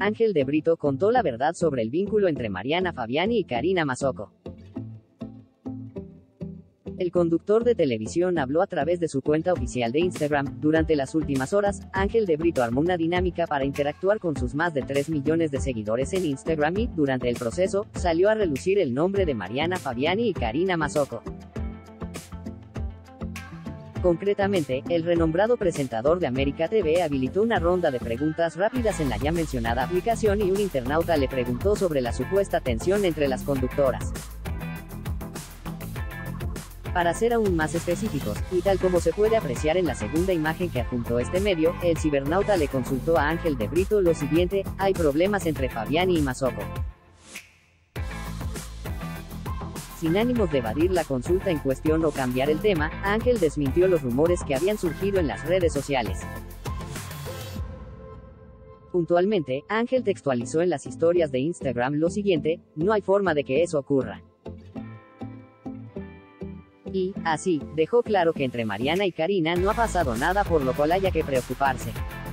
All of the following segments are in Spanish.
Ángel de Brito contó la verdad sobre el vínculo entre Mariana Fabiani y Karina Mazzocco. El conductor de televisión habló a través de su cuenta oficial de Instagram. Durante las últimas horas, Ángel de Brito armó una dinámica para interactuar con sus más de 3 millones de seguidores en Instagram y, durante el proceso, salió a relucir el nombre de Mariana Fabiani y Karina Mazzocco. Concretamente, el renombrado presentador de América TV habilitó una ronda de preguntas rápidas en la ya mencionada aplicación y un internauta le preguntó sobre la supuesta tensión entre las conductoras. Para ser aún más específicos, y tal como se puede apreciar en la segunda imagen que adjuntó este medio, el cibernauta le consultó a Ángel de Brito lo siguiente: ¿hay problemas entre Fabiani y Mazzocco? Sin ánimos de evadir la consulta en cuestión o cambiar el tema, Ángel desmintió los rumores que habían surgido en las redes sociales. Puntualmente, Ángel textualizó en las historias de Instagram lo siguiente: no hay forma de que eso ocurra. Y, así, dejó claro que entre Mariana y Karina no ha pasado nada por lo cual haya que preocuparse.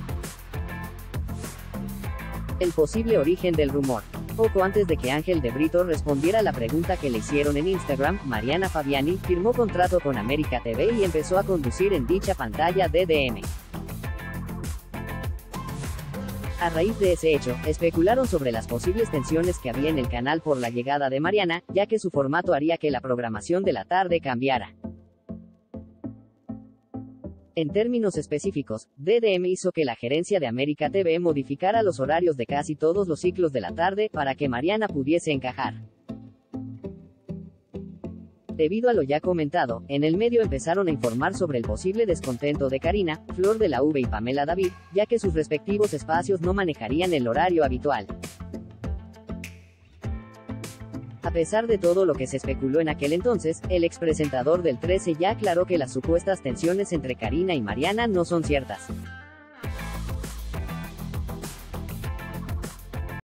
El posible origen del rumor. Poco antes de que Ángel de Brito respondiera a la pregunta que le hicieron en Instagram, Mariana Fabiani firmó contrato con América TV y empezó a conducir en dicha pantalla DDM. A raíz de ese hecho, especularon sobre las posibles tensiones que había en el canal por la llegada de Mariana, ya que su formato haría que la programación de la tarde cambiara. En términos específicos, DDM hizo que la gerencia de América TV modificara los horarios de casi todos los ciclos de la tarde, para que Mariana pudiese encajar. Debido a lo ya comentado, en el medio empezaron a informar sobre el posible descontento de Karina, Flor de la V y Pamela David, ya que sus respectivos espacios no manejarían el horario habitual. A pesar de todo lo que se especuló en aquel entonces, el expresentador del 13 ya aclaró que las supuestas tensiones entre Karina y Mariana no son ciertas.